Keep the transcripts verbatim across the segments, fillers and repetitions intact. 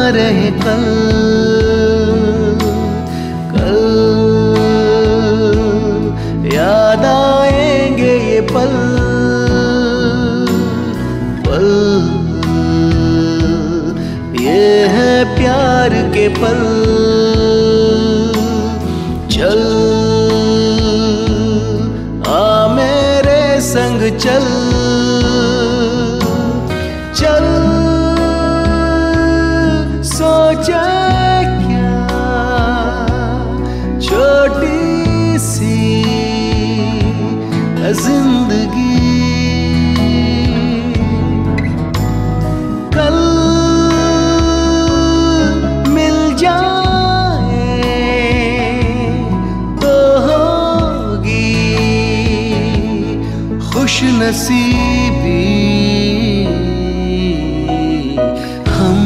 रहे कल, कल याद आएंगे ये पल, पल ये है प्यार के पल। चल आ मेरे संग चल, चल सोचे क्या छोटी सी जिंदगी, कल मिल जाए तो होगी खुश नसीबी। हम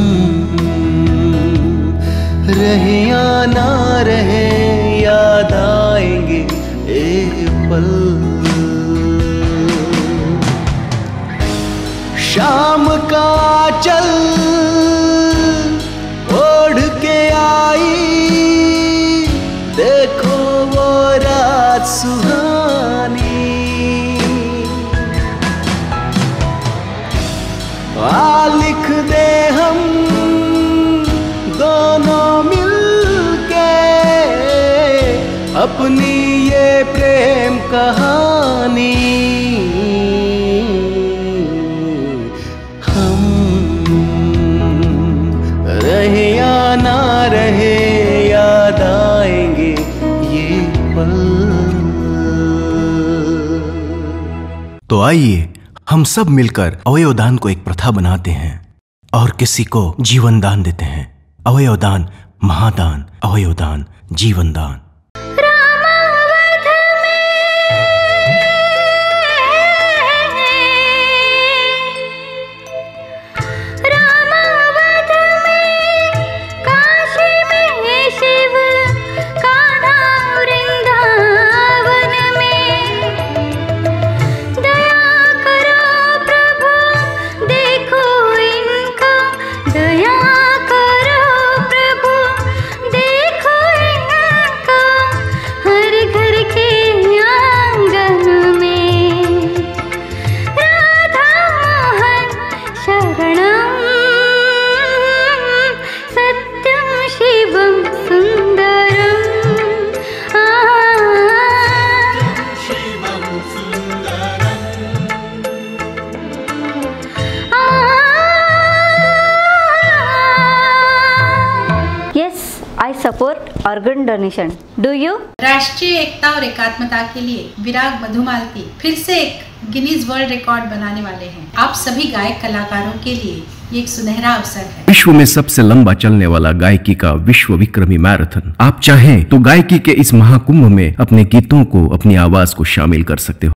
रहे या ना रहे याद आएंगे ए पल। शाम का चल ओढ़ के आई, देखो वो रात सुहानी, आ लिख दे हम दोनों मिलके अपनी ये प्रेम कहानी। हम रहे या ना रहे याद आएंगे ये पल। तो आइए हम सब मिलकर अवयवदान को एक प्रथा बनाते हैं और किसी को जीवन दान देते हैं। अवयवदान, महादान, अवयवदान, जीवन दान। I support organ donation. Do you? राष्ट्रीय एकता और एकात्मता के लिए विराग मधुमालती फिर से एक गिनीज वर्ल्ड रिकॉर्ड बनाने वाले हैं। आप सभी गायक कलाकारों के लिए ये एक सुनहरा अवसर है। विश्व में सबसे लंबा चलने वाला गायकी का विश्व विक्रमी मैराथन। आप चाहें तो गायकी के इस महाकुंभ में अपने गीतों को, अपनी आवाज को शामिल कर सकते हो।